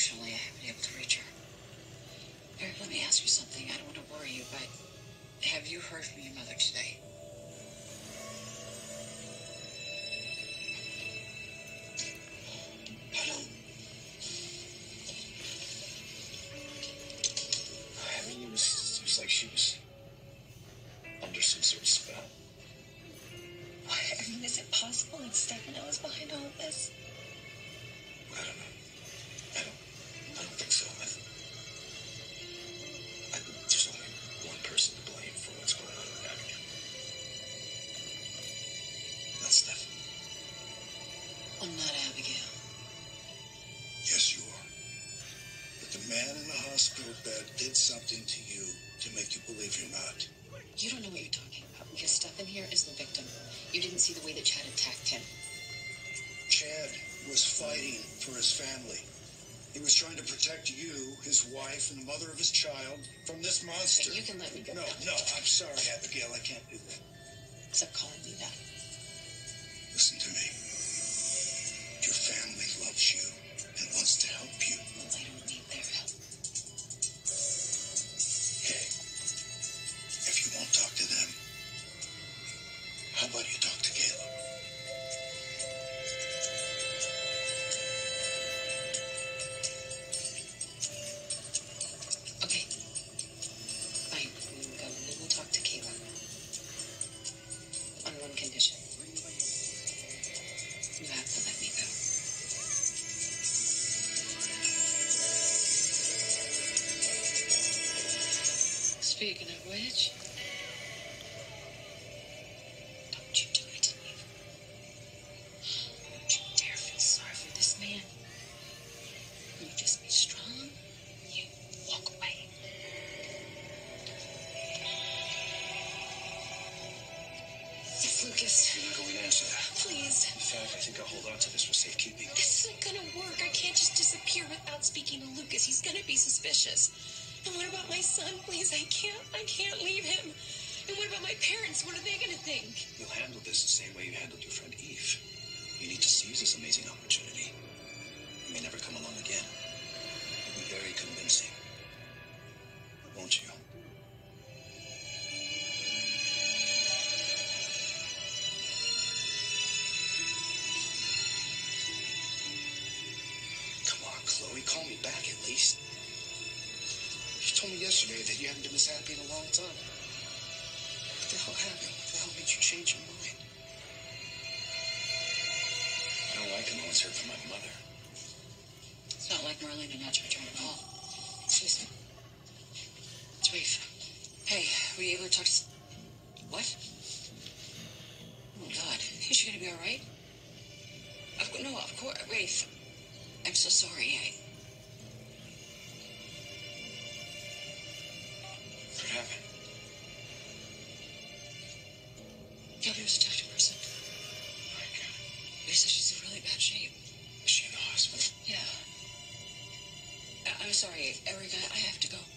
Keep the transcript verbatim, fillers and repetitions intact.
Unfortunately, I haven't been able to reach her. Eric, let me ask you something. I don't want to worry you, but have you heard from your mother today? I don't. I mean, it was, it was like she was under some sort of spell. Why? I mean, is it possible that Stefano is behind all of this? I don't know. I don't. I don't think so. I, I, there's only one person to blame for what's going on with Abigail. That's Stefano. I'm not Abigail. Yes, you are. But the man in the hospital bed did something to you to make you believe you're not. You don't know what you're talking about because Stefan here is the victim. You didn't see the way that Chad attacked him. Chad was fighting for his family. He was trying to protect you, his wife, and the mother of his child from this monster. Hey, you can let me go. No, no, I'm sorry, Abigail. I can't do that. Stop calling me that. Listen to me. Your family loves you and wants to help you. Well, I don't need their help. Okay. If you won't talk to them, how about you talk to Caleb? Okay. Fine. We will go and we will talk to Kayla. On one condition. You have to let me go. Speaking of which, don't you do it to me. Don't you dare feel sorry for this man. You just be strong. You walk away. It's Lucas. You're not going to answer that. Please. In fact, I think I'll hold on to this for safekeeping. This isn't gonna work. I can't just disappear without speaking to Lucas. He's gonna be suspicious. And what about my son? Please, I can't. I can't leave him. And what about my parents? What are they gonna think? You'll handle this the same way you handled your friend Eve. You need to seize this amazing opportunity. It may never come along again. It'll be very convincing. Won't you? Come on, Chloe, call me back at least. You told me yesterday that you haven't been this happy in a long time. What the hell happened? What the hell made you change your mind? I don't like it when it's heard from my mother. It's not like Marlene and Natch return at all. Excuse me. It's Rafe. Hey, were you able to talk to... S- What? Oh, God. Is she gonna be all right? Of, no, of course. Rafe, I'm so sorry. I... What happened? Gabby was attacked in person. They said she's in really bad shape. Is she in the hospital? Yeah. I- I'm sorry, Eric. I, I have to go.